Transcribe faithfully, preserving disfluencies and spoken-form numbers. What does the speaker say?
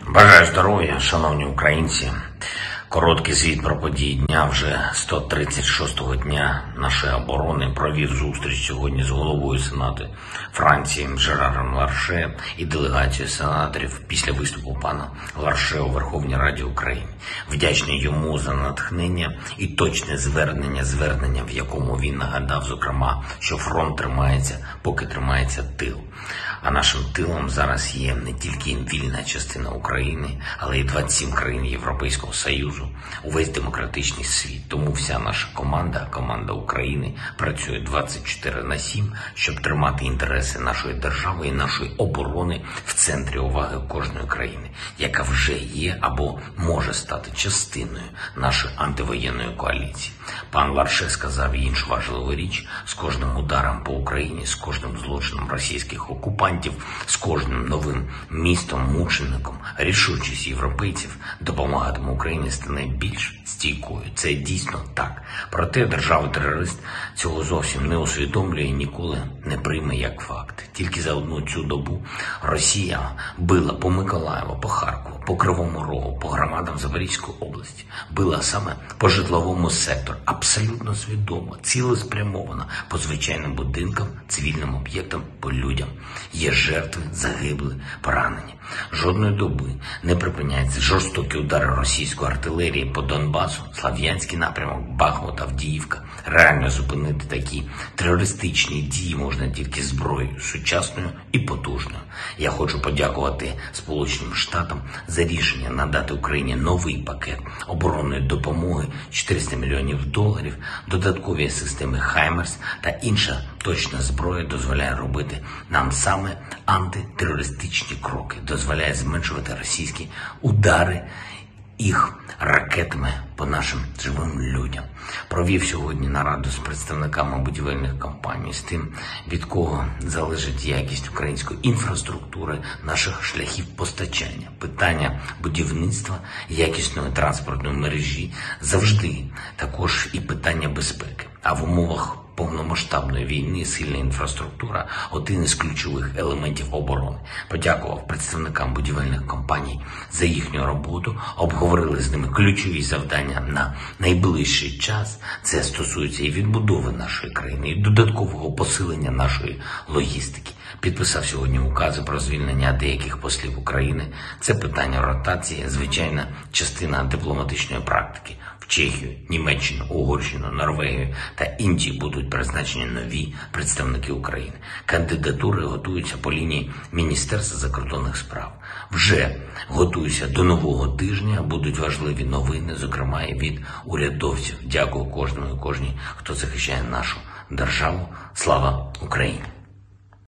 Бажаю здоров'я, шановні українці. Короткий звіт про події дня. Вже сто тридцять шостого дня нашої оборони провів зустріч сьогодні з головою Сенату Франції Жераром Ларше і делегацією сенаторів після виступу пана Ларше у Верховній Раді України. Вдячний йому за натхнення і точне звернення, звернення, в якому він нагадав, зокрема, що фронт тримається, поки тримається тил. А нашим тилом зараз є не тільки вільна частина України, але й двадцять сім країн Європейського Союзу, увесь демократичний світ. Тому вся наша команда, команда України, працює двадцять чотири на сім, щоб тримати інтереси нашої держави і нашої оборони в центрі уваги кожної країни, яка вже є або може стати частиною нашої антивоєнної коаліції. Пан Ларше сказав і іншу важливу річ: з кожним ударом по Україні, з кожним злочином російських окупантів, з кожним новим містом-мучеником рішучість європейців допомагатиме Україні стане більш стійкою. Це дійсно так. Проте держава-терорист цього зовсім не усвідомлює і ніколи не прийме як факт. Тільки за одну цю добу Росія била по Миколаєву, по Харкову, по Кривому Рогу, по громадам Запорізької області. Била саме по житловому сектору. Абсолютно свідомо, цілеспрямовано по звичайним будинкам, цивільним об'єктам, по людям. Є жертви, загибли, поранені. Жодної доби не припиняються жорстокі удари російської артилерії по Донбасу, Слов'янський напрямок, Бахмут, Авдіївка. Реально зупинити такі терористичні дії можна тільки зброєю, сучасною і потужною. Я хочу подякувати Сполученим Штатам за рішення надати Україні новий пакет оборонної допомоги чотириста мільйонів доларів, додаткові системи «Хаймерс» та інша точна зброя дозволяє робити нам саме антитерористичні кроки, дозволяє зменшувати російські удари їх ракетами по нашим живим людям. Провів сьогодні нараду з представниками будівельних компаній, з тим, від кого залежить якість української інфраструктури, наших шляхів постачання. Питання будівництва якісної транспортної мережі завжди також і питання безпеки. А в умовах повномасштабної війни сильна інфраструктура – один із ключових елементів оборони. Подякував представникам будівельних компаній за їхню роботу, обговорили з ними ключові завдання на найближчий час. Це стосується і відбудови нашої країни, і додаткового посилення нашої логістики. Підписав сьогодні укази про звільнення деяких послів України. Це питання ротації, звичайна частина дипломатичної практики. В Чехію, Німеччину, Угорщину, Норвегію та Індію будуть призначені нові представники України. Кандидатури готуються по лінії Міністерства закордонних справ. Вже готуюся до нового тижня, будуть важливі новини, зокрема і від урядовців. Дякую кожному і кожній, хто захищає нашу державу. Слава Україні!